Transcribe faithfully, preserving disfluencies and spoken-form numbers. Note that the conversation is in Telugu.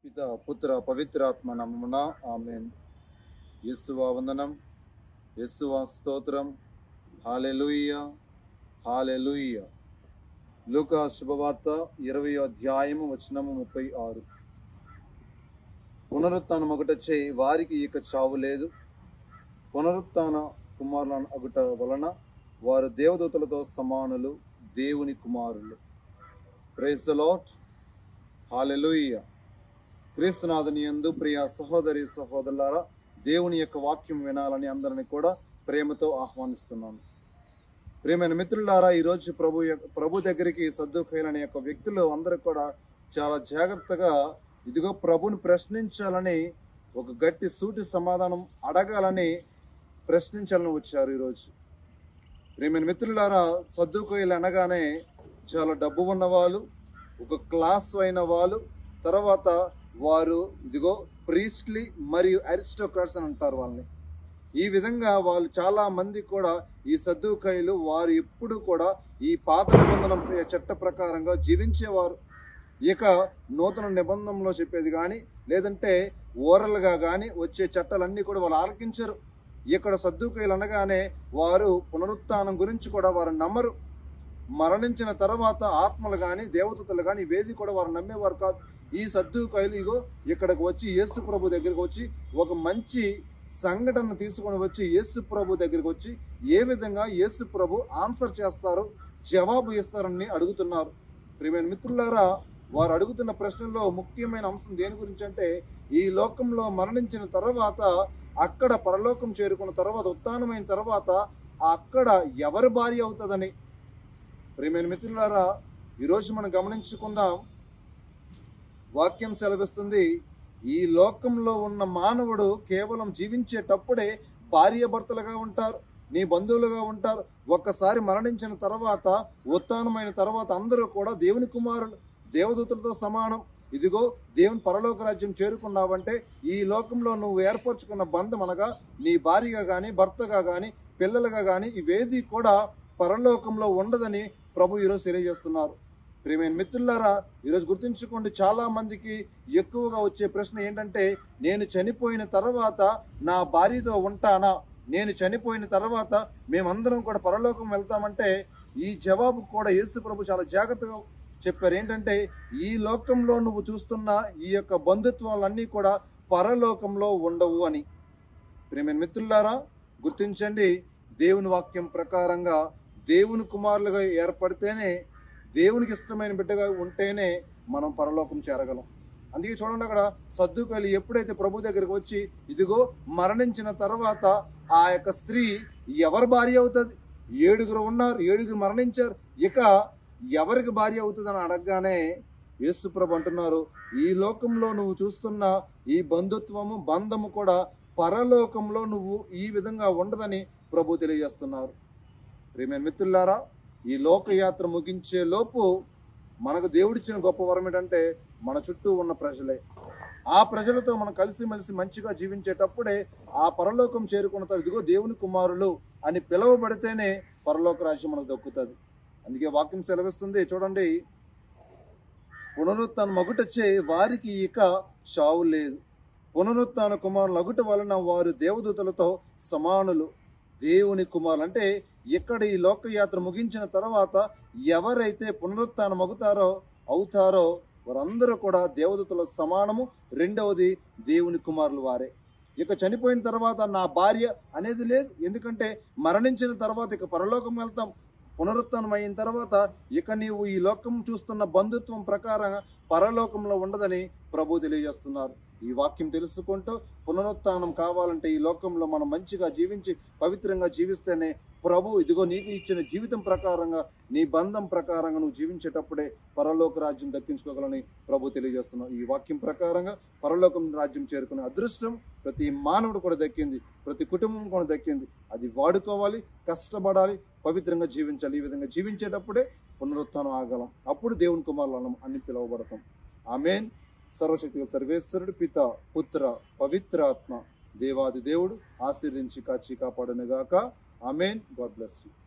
పిత పుత్ర పవిత్రాత్మ నామమున ఆమేన్. యేసువా వందనం, యేసువా స్తోత్రం. హల్లెలూయా, హల్లెలూయా. లూకా శుభవార్త ఇరవై అధ్యాయము వచనము ముప్పై ఆరు. పునరుత్థానం ఒకటొచ్చే వారికి ఇక చావు లేదు. పునరుత్థాన కుమారుల అగుట వలన వారు దేవదూతలతో సమానులు, దేవుని కుమారులు. Praise the lord. హల్లెలూయా. క్రీస్తునాథుని యందు ప్రియ సహోదరి సహోదరులారా, దేవుని యొక్క వాక్యం వినాలని అందరినీ కూడా ప్రేమతో ఆహ్వానిస్తున్నాను. ప్రియమైన మిత్రులారా, ఈరోజు ప్రభు ప్రభు దగ్గరికి సద్దుకైలు అనే యొక్క వ్యక్తులు అందరూ కూడా చాలా జాగ్రత్తగా ఇదిగో ప్రభుని ప్రశ్నించాలని, ఒక గట్టి సూటి సమాధానం అడగాలని ప్రశ్నించాలని వచ్చారు ఈరోజు. ప్రియమైన మిత్రులారా, సద్దుకైలు అనగానే చాలా డబ్బు ఉన్నవాళ్ళు, ఒక క్లాస్ అయిన వాళ్ళు, తర్వాత వారు ఇదిగో ప్రీస్ట్లీ మరియు అరిస్టోక్రాట్స్ అని అంటారు వాళ్ళని. ఈ విధంగా వాళ్ళు చాలా మంది కూడా ఈ సద్దూకైలు వారు ఎప్పుడు కూడా ఈ పాత నిబంధన చట్ట ప్రకారంగా జీవించేవారు. ఇక నూతన నిబంధనలో చెప్పేది కానీ లేదంటే ఓరల్గా కానీ వచ్చే చట్టాలన్నీ కూడా వాళ్ళు ఆలకించరు. ఇక్కడ సద్దూకైలు అనగానే వారు పునరుత్థానం గురించి కూడా వారు నమ్మరు. మరణించిన తర్వాత ఆత్మలు కానీ దేవదూతలు కానీ ఇవేది కూడా వారు నమ్మేవారు కాదు. ఈ సద్దూకైలు ఇగో ఇక్కడికి వచ్చి యేసు ప్రభు దగ్గరికి వచ్చి ఒక మంచి సంఘటన తీసుకొని వచ్చి యేసు ప్రభు దగ్గరికి వచ్చి ఏ విధంగా యేసు ప్రభు ఆన్సర్ చేస్తారు, జవాబు ఇస్తారని అడుగుతున్నారు. ప్రియమైన మిత్రులారా, వారు అడుగుతున్న ప్రశ్నల్లో ముఖ్యమైన అంశం దేని గురించి అంటే, ఈ లోకంలో మరణించిన తర్వాత అక్కడ పరలోకం చేరుకున్న తర్వాత ఉత్థానమైన తర్వాత అక్కడ ఎవరి భార్య అవుతుందని. ప్రియమైన మిత్రులారా, ఈరోజు మనం గమనించుకుందాం. వాక్యం సెలవిస్తుంది, ఈ లోకంలో ఉన్న మానవుడు కేవలం జీవించేటప్పుడే భార్య భర్తలుగా ఉంటారు, నీ బంధువులుగా ఉంటారు. ఒక్కసారి మరణించిన తర్వాత ఉత్థానమైన తర్వాత అందరూ కూడా దేవుని కుమారులు, దేవదూతలతో సమానం. ఇదిగో దేవుని పరలోక రాజ్యం చేరుకున్నావంటే ఈ లోకంలో నువ్వు ఏర్పరచుకున్న బంధం అనగా నీ భార్యగా కానీ భర్తగా కానీ పిల్లలుగా కానీ ఇవేది కూడా పరలోకంలో ఉండదని ప్రభు ఈరోజు తెలియజేస్తున్నారు. ప్రియమైన మిత్రులారా, ఈరోజు గుర్తుంచుకోండి, చాలా మందికి ఎక్కువగా వచ్చే ప్రశ్న ఏంటంటే, నేను చనిపోయిన తర్వాత నా భార్యతో ఉంటానా, నేను చనిపోయిన తర్వాత మేమందరం కూడా పరలోకం వెళ్తామంటే ఈ జవాబు కూడా యేసు ప్రభు చాలా జాగ్రత్తగా చెప్పారు. ఏంటంటే, ఈ లోకంలో నువ్వు చూస్తున్న ఈ యొక్క బంధుత్వాలన్నీ కూడా పరలోకంలో ఉండవు అని. ప్రియమైన మిత్రులారా, గుర్తించండి, దేవుని వాక్యం ప్రకారంగా దేవుని కుమారులుగా ఏర్పడితేనే, దేవునికి ఇష్టమైన బిడ్డగా ఉంటేనే మనం పరలోకం చేరగలం. అందుకే చూడండి, అక్కడ సద్దూకైలు ఎప్పుడైతే ప్రభు దగ్గరికి వచ్చి ఇదిగో మరణించిన తర్వాత ఆ యొక్క స్త్రీ ఎవరి భార్య అవుతుంది, ఏడుగురు ఉన్నారు, ఏడుగురు మరణించారు, ఇక ఎవరికి భార్య అవుతుంది అని అడగగానే యేసు ప్రభు అంటున్నారు, ఈ లోకంలో నువ్వు చూస్తున్న ఈ బంధుత్వము బంధము కూడా పరలోకంలో నువ్వు ఈ విధంగా ఉండదని ప్రభు తెలియజేస్తున్నారు. ప్రియమైన మిత్రులారా, ఈ లోకయాత్ర ముగించే లోపు మనకు దేవుడిచ్చిన గొప్ప వరం ఏంటంటే మన చుట్టూ ఉన్న ప్రజలే. ఆ ప్రజలతో మనం కలిసిమెలిసి మంచిగా జీవించేటప్పుడే ఆ పరలోకం చేరుకున్న ఇదిగో దేవుని కుమారులు అని పిలువబడితేనే పరలోక రాజ్యం మనకు దక్కుతుంది. అందుకే వాక్యం సెలవిస్తుంది, చూడండి, పునరుత్థానం మగుటొచ్చే వారికి ఇక చావు లేదు. పునరుత్థాన కుమారులు అగుట వలన వారు దేవదూతలతో సమానులు, దేవుని కుమారులు. అంటే ఇక్కడ ఈ లోకయాత్ర ముగించిన తర్వాత ఎవరైతే పునరుత్థానం అవుతారో అవుతారో వారందరూ కూడా దేవదూతల సమానము. రెండవది దేవుని కుమారులు వారే. ఇక చనిపోయిన తర్వాత నా భార్య అనేది లేదు. ఎందుకంటే మరణించిన తర్వాత ఇక పరలోకం వెళ్తాం. పునరుత్థానం అయిన తర్వాత ఇక నీవు ఈ లోకం చూస్తున్న బంధుత్వం ప్రకారంగా పరలోకంలో ఉండదని ప్రభు తెలియజేస్తున్నారు. ఈ వాక్యం తెలుసుకుంటూ పునరుత్థానం కావాలంటే ఈ లోకంలో మనం మంచిగా జీవించి పవిత్రంగా జీవిస్తేనే ప్రభు ఇదిగో నీకు ఇచ్చిన జీవితం ప్రకారంగా నీ బంధం ప్రకారంగా నువ్వు జీవించేటప్పుడే పరలోక రాజ్యం దక్కించుకోగలని ప్రభు తెలియజేస్తున్నావు. ఈ వాక్యం ప్రకారంగా పరలోకం రాజ్యం చేరుకునే అదృష్టం ప్రతి మానవుడు కూడా దక్కింది, ప్రతి కుటుంబం కూడా దక్కింది. అది వాడుకోవాలి, కష్టపడాలి, పవిత్రంగా జీవించాలి. ఈ విధంగా జీవించేటప్పుడే పునరుత్థానం ఆగలం. అప్పుడు దేవుని కుమారులు అన్ని పిలువబడతాం. ఆమేన్. సర్వశక్తిగా సర్వేశ్వరుడు పిత పుత్ర పవిత్రాత్మ దేవాది దేవుడు ఆశీర్వదించి కాచి కాపాడునుగాక. ఆమేన్. God bless you.